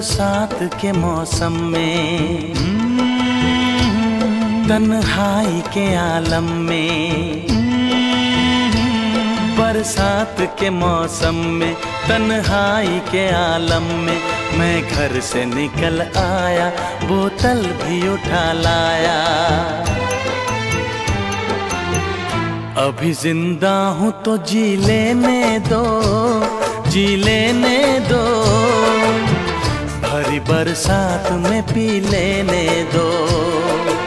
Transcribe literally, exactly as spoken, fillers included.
बरसात के मौसम में, तन्हाई के आलम में, बरसात के मौसम में, तन्हाई के आलम में, मैं घर से निकल आया, बोतल भी उठा लाया। अभी जिंदा हूँ तो जी लेने दो, जी लेने दो, भरी बरसात में पी लेने दो।